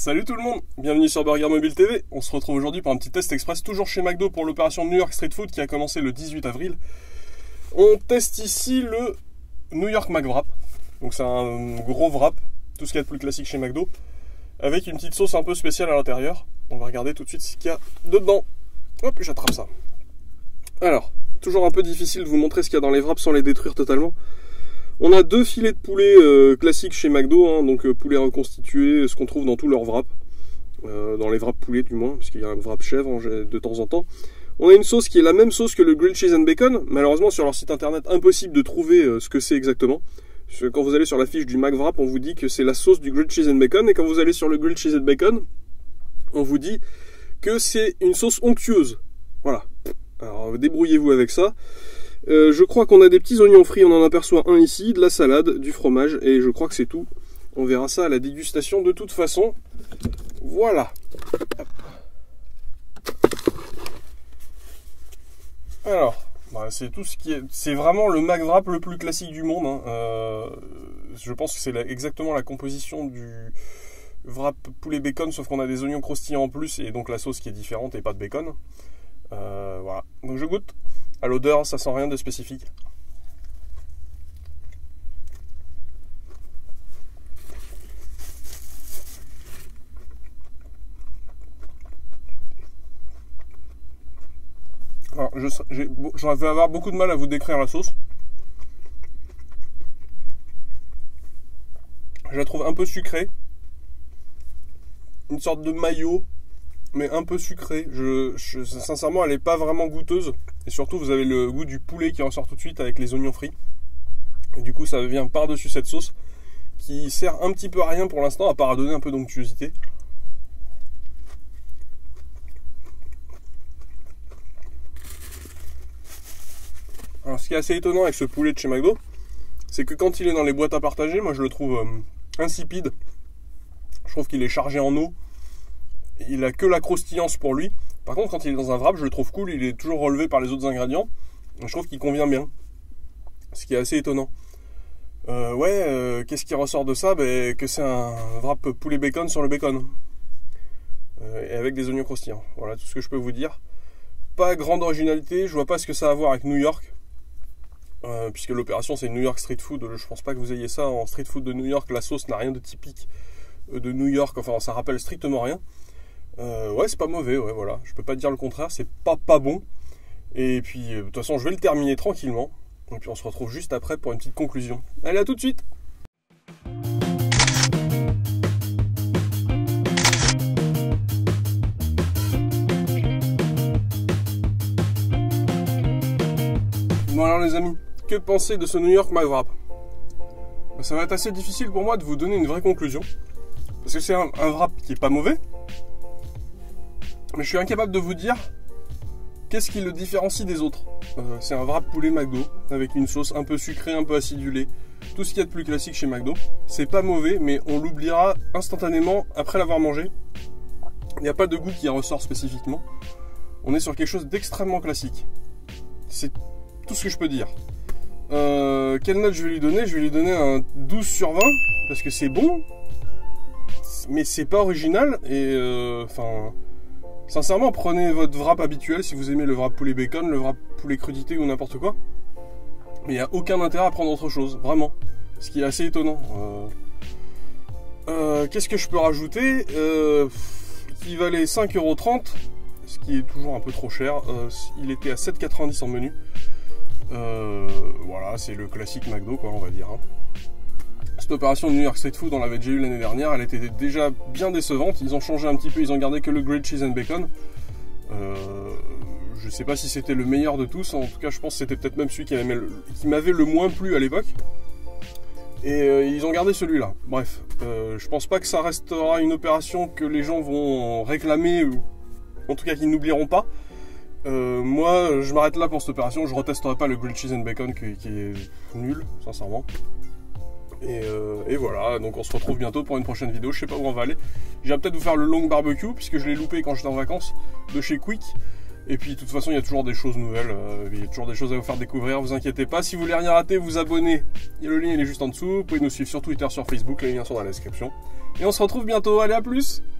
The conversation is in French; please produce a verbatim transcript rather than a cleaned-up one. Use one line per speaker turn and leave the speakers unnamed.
Salut tout le monde, bienvenue sur Burger Mobile T V. On se retrouve aujourd'hui pour un petit test express toujours chez McDo pour l'opération New York Street Food qui a commencé le dix-huit avril. On teste ici le New York McWrap. Donc c'est un gros wrap, tout ce qu'il y a de plus classique chez McDo, avec une petite sauce un peu spéciale à l'intérieur. On va regarder tout de suite ce qu'il y a dedans. Hop, j'attrape ça. Alors, toujours un peu difficile de vous montrer ce qu'il y a dans les wraps sans les détruire totalement. On a deux filets de poulet euh, classiques chez McDo, hein, donc euh, poulet reconstitué, ce qu'on trouve dans tous leurs wraps, euh, dans les wraps poulet du moins, parce qu'il y a un wrap chèvre hein, de temps en temps. On a une sauce qui est la même sauce que le grilled cheese and bacon, malheureusement sur leur site internet impossible de trouver euh, ce que c'est exactement. Parce que quand vous allez sur la fiche du McWrap, on vous dit que c'est la sauce du grilled cheese and bacon, et quand vous allez sur le grilled cheese and bacon, on vous dit que c'est une sauce onctueuse. Voilà. Alors débrouillez-vous avec ça. Euh, je crois qu'on a des petits oignons frits, on en aperçoit un ici, de la salade, du fromage, et je crois que c'est tout. On verra ça à la dégustation de toute façon. Voilà. Hop. Alors, bah, c'est tout ce qui est... C'est vraiment le McWrap le plus classique du monde. Hein. Euh, je pense que c'est la... exactement la composition du wrap poulet bacon, sauf qu'on a des oignons croustillants en plus, et donc la sauce qui est différente et pas de bacon. Euh, voilà. Donc je goûte. À l'odeur, ça sent rien de spécifique. Alors, je, j'ai, je vais avoir beaucoup de mal à vous décrire la sauce. Je la trouve un peu sucrée. Une sorte de mayo, mais un peu sucrée. Je, je, sincèrement, elle n'est pas vraiment goûteuse. Et surtout, vous avez le goût du poulet qui ressort tout de suite avec les oignons frits. Et du coup, ça vient par-dessus cette sauce qui sert un petit peu à rien pour l'instant, à part à donner un peu d'onctuosité. Alors, ce qui est assez étonnant avec ce poulet de chez McDo, c'est que quand il est dans les boîtes à partager, moi je le trouve euh, insipide. Je trouve qu'il est chargé en eau. Il a que la croustillance pour lui. Par contre, quand il est dans un wrap, je le trouve cool. Il est toujours relevé par les autres ingrédients. Je trouve qu'il convient bien. Ce qui est assez étonnant. Euh, ouais, euh, qu'est-ce qui ressort de ça? Ben, que c'est un wrap poulet bacon sur le bacon. Euh, et avec des oignons croustillants. Voilà tout ce que je peux vous dire. Pas grande originalité. Je vois pas ce que ça a à voir avec New York. Euh, puisque l'opération c'est New York Street Food. Je pense pas que vous ayez ça en Street Food de New York. La sauce n'a rien de typique de New York. Enfin, ça rappelle strictement rien. Euh, ouais, c'est pas mauvais, ouais, voilà. Je peux pas dire le contraire, c'est pas pas bon. Et puis, euh, de toute façon, je vais le terminer tranquillement. Et puis, on se retrouve juste après pour une petite conclusion. Allez, à tout de suite! Bon, alors, les amis, que penser de ce New York McWrap? Ben, ça va être assez difficile pour moi de vous donner une vraie conclusion. Parce que c'est un, un wrap qui est pas mauvais. Mais je suis incapable de vous dire qu'est-ce qui le différencie des autres. Euh, c'est un wrap poulet McDo avec une sauce un peu sucrée, un peu acidulée. Tout ce qu'il y a de plus classique chez McDo. C'est pas mauvais, mais on l'oubliera instantanément après l'avoir mangé. Il n'y a pas de goût qui ressort spécifiquement. On est sur quelque chose d'extrêmement classique. C'est tout ce que je peux dire. Euh, quelle note je vais lui donner? Je vais lui donner un douze sur vingt parce que c'est bon, mais c'est pas original et enfin. Euh, Sincèrement, prenez votre wrap habituel si vous aimez le wrap poulet bacon, le wrap poulet crudité ou n'importe quoi. Mais il n'y a aucun intérêt à prendre autre chose, vraiment. Ce qui est assez étonnant. Euh... Euh, Qu'est-ce que je peux rajouter euh, Qui valait cinq euros trente, ce qui est toujours un peu trop cher. Euh, il était à sept euros quatre-vingt-dix en menu. Euh, voilà, c'est le classique McDo, quoi, on va dire. Hein. Cette opération New York Street Food, on l'avait déjà eu l'année dernière, elle était déjà bien décevante. Ils ont changé un petit peu, ils ont gardé que le grilled cheese and bacon. Euh, je sais pas si c'était le meilleur de tous, en tout cas je pense que c'était peut-être même celui qui m'avait le moins plu à l'époque. Et euh, ils ont gardé celui-là. Bref, euh, je pense pas que ça restera une opération que les gens vont réclamer, ou en tout cas qu'ils n'oublieront pas. Euh, moi, je m'arrête là pour cette opération, je retesterai pas le grilled cheese and bacon qui, qui est nul, sincèrement. Et, euh, et voilà, donc on se retrouve bientôt pour une prochaine vidéo, je sais pas où on va aller. Je vais peut-être vous faire le long barbecue, puisque je l'ai loupé quand j'étais en vacances, de chez Quick. Et puis de toute façon, il y a toujours des choses nouvelles, euh, il y a toujours des choses à vous faire découvrir, vous inquiétez pas. Si vous voulez rien rater, vous abonnez, le lien il est juste en dessous. Vous pouvez nous suivre sur Twitter, sur Facebook, les liens sont dans la description. Et on se retrouve bientôt, allez à plus!